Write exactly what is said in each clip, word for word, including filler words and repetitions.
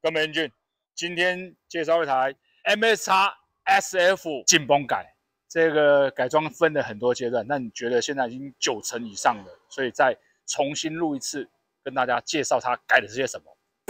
哥们俊，今天介绍一台 M S X S F 紧绷改，这个改装分了很多阶段，那你觉得现在已经九成以上了，所以再重新录一次，跟大家介绍它改的是些什么。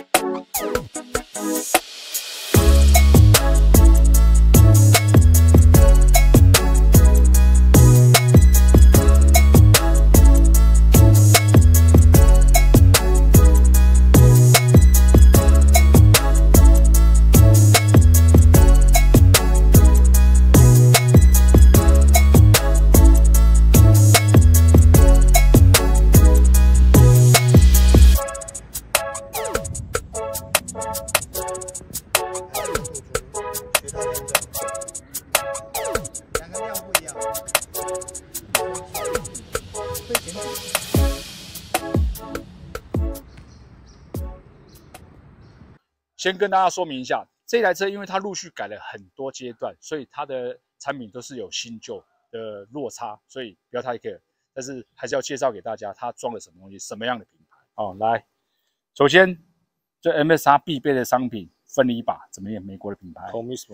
先跟大家说明一下，这台车因为它陆续改了很多阶段，所以它的产品都是有新旧的落差，所以不要太 care。但是还是要介绍给大家，它装了什么东西，什么样的品牌。哦，来，首先这 M S X 必备的商品分离把，怎么样？美国的品牌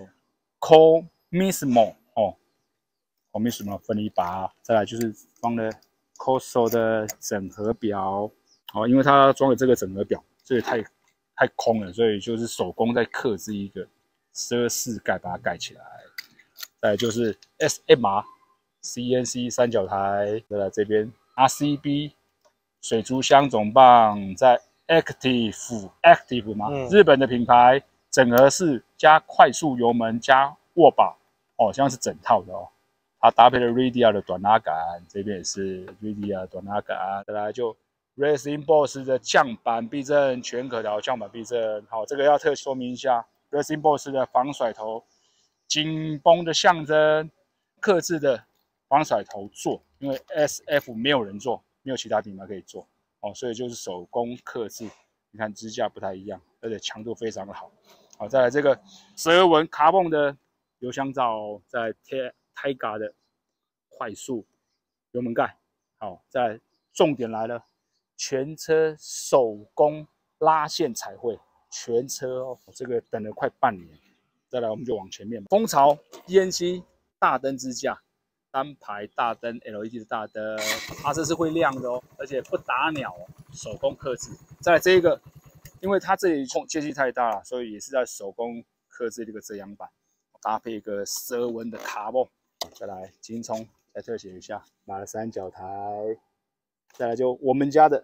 Comismo，Comismo 哦 ，Comismo 分离把，再来就是装了 Coso 的整合表，哦，因为它装了这个整合表，这个太。太空了，所以就是手工再刻制一个奢饰盖，把它盖起来。再来就是 S M R C N C 三角台，再来这边 R C B 水族箱总棒，在 Active Active 嘛、嗯，日本的品牌，整合式加快速油门加握把，哦，像是整套的哦。它搭配了 Radial 的短拉杆，这边也是 Radial 短拉杆，再来就。Racing Boss 的降板避震，全可调降板避震。好，这个要特说明一下 ，Racing Boss 的防甩头，紧绷的象征，客制的防甩头座，因为 S F 没有人做，没有其他品牌可以做，哦，所以就是手工客制。你看支架不太一样，而且强度非常的好。好，再来这个蛇纹卡泵的油箱罩，在 Taiga 的快速油门盖。好，再来重点来了。全车手工拉线彩绘，全车哦，这个等了快半年。再来，我们就往前面，蜂巢 E N C 大灯支架，单排大灯 L E D 的大灯，它这是会亮的哦，而且不打鸟哦，手工刻制。再来这一个，因为它这里间隙太大了，所以也是在手工刻制这个遮阳板，搭配一个蛇纹的卡泵。再来金葱，再特写一下，马的三角台。再来就我们家的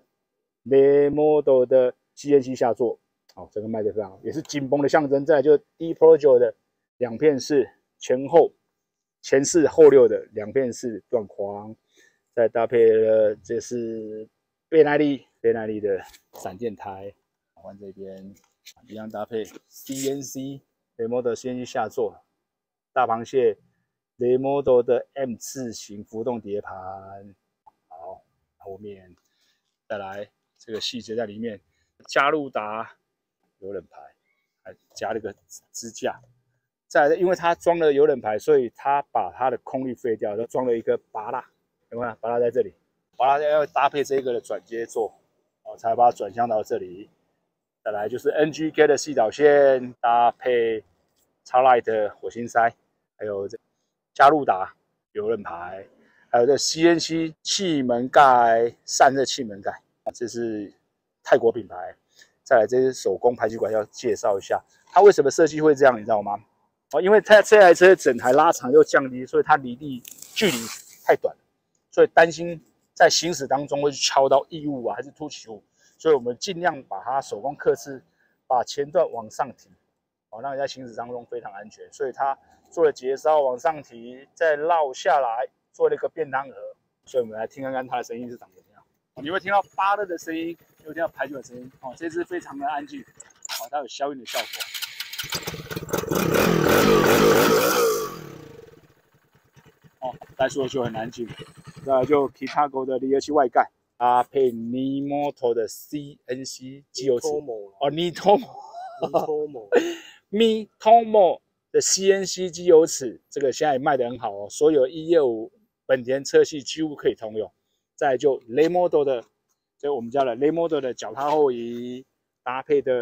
Lemodo 的 C N C 下座，好，这个卖的非常好，也是紧绷的象征。再来就 D Pro 的两片式前后前四后六的两片式断框，再搭配了这是倍耐力倍耐力的闪电胎，换这边一样搭配 C N C Lemodo C N C 下座，大螃蟹 Lemodo 的 M 字形浮动碟盘。后面再来这个细节在里面，加路达油冷排，还加了个支架。再来，因为它装了油冷排，所以它把它的空力废掉，就装了一个拔蜡，有没有？拔蜡在这里，拔蜡要搭配这个的转接座，哦，才把它转向到这里。再来就是 N G K 的细导线，搭配 X-Lite 火星塞，还有这加路达油冷排。还有这 C N C 气门盖、散热气门盖，这是泰国品牌。再来，这是手工排气管，要介绍一下，它为什么设计会这样，你知道吗？哦，因为它这台车整台拉长又降低，所以它离地距离太短，所以担心在行驶当中会去敲到异物啊，还是凸起物，所以我们尽量把它手工刻制，把前段往上提，哦，让你在行驶当中非常安全。所以它做了节烧往上提，再绕下来。做了一个便当盒，所以我们来听看看它的声音是长怎么样。你会听到发热的声音，又听到排气的声音。哦，这支非常的安静，哦，它有消音的效果。哦，再说就很安静。再来就 Kitago 的离合器外盖，搭配 Lemodo 的 C N C 机油尺。哦 ，Mitomo，Mitomo 的 C N C 机油尺，这个现在也卖得很好哦，所有一六五。本田车系几乎可以通用。再来就 Lemodo 的，就我们家的 Lemodo 的脚踏后移搭配的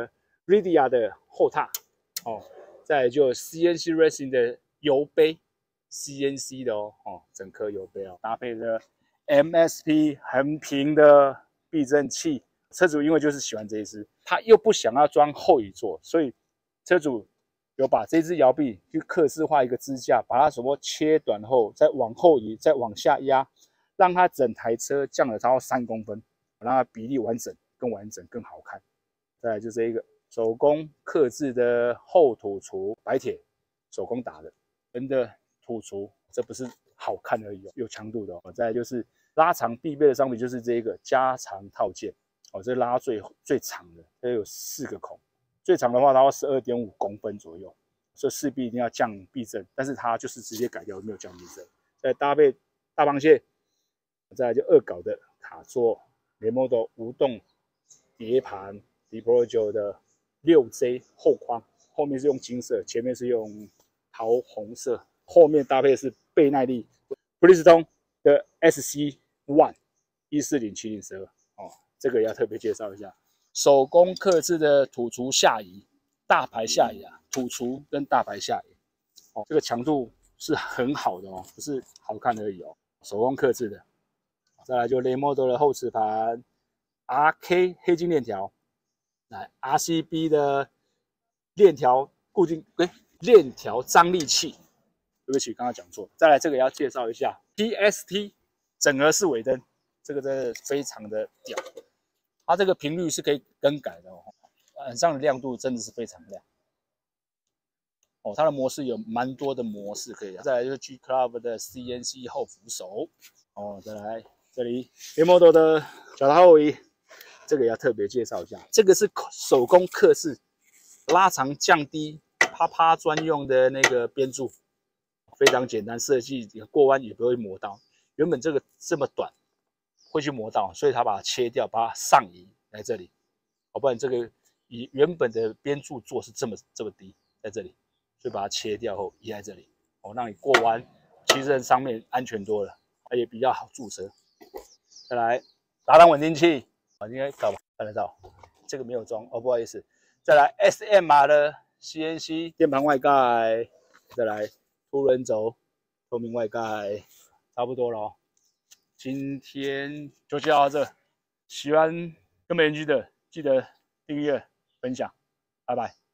Ridia 的后踏，哦，再来就 C N C Racing 的油杯 ，C N C 的哦，哦，整颗油杯哦，搭配着 M S P 横屏的避震器。车主因为就是喜欢这一支，他又不想要装后椅座，所以车主有把这支摇臂去客制化一个支架，把它什么切短后，再往后移，再往下压，让它整台车降了超过三公分，让它比例完整、更完整、更好看。再来就这一个手工客制的后土厨，白铁手工打的，人的土厨，这不是好看而已哦，有强度的哦。再来就是拉长必备的商品，就是这个加长套件。哦，这拉最最长的，它有四个孔，最长的话，它要十二点五公分左右，所以势必一定要降避震，但是它就是直接改掉，没有降避震。再搭配大螃蟹，再来就恶搞的卡座，联摩的无动碟盘 ，D Pro 九的六 J 后框，后面是用金色，前面是用桃红色，后面搭配的是倍耐力 Bridgestone 的 S C One 一四零七零十二哦。这个也要特别介绍一下，手工客制的土厨下移，大排下移啊，土厨跟大排下移，哦，这个强度是很好的哦，不是好看而已哦，手工客制的。再来就雷莫多的后齿盘 ，R K 黑金链条，来 R C B 的链条固定，哎，链条张力器，对不起，刚刚讲错。再来这个也要介绍一下 P S T 整合式尾灯，这个真的非常的屌。它这个频率是可以更改的哦，晚上的亮度真的是非常亮哦。它的模式有蛮多的模式可以。再来就是 G Club 的 C N C 后扶手哦。再来这里 Lemodo 的脚踏后移，这个也要特别介绍一下。这个是手工刻式拉长降低啪啪专用的那个边柱，非常简单设计，过弯也不会磨到。原本这个这么短。会去磨到，所以他把它切掉，把它上移来这里，哦，不然这个以原本的边柱做是这么这么低，在这里，所以把它切掉后移在这里，哦，让你过弯其实上面安全多了，也比较好驻车。再来打档稳定器，啊，应该搞看得到，这个没有装哦，不好意思。再来 S M R 的 C N C 电盘外盖，再来凸轮轴透明外盖，差不多了哦。今天就介绍到这，喜欢跟美人居的记得订阅分享，拜拜。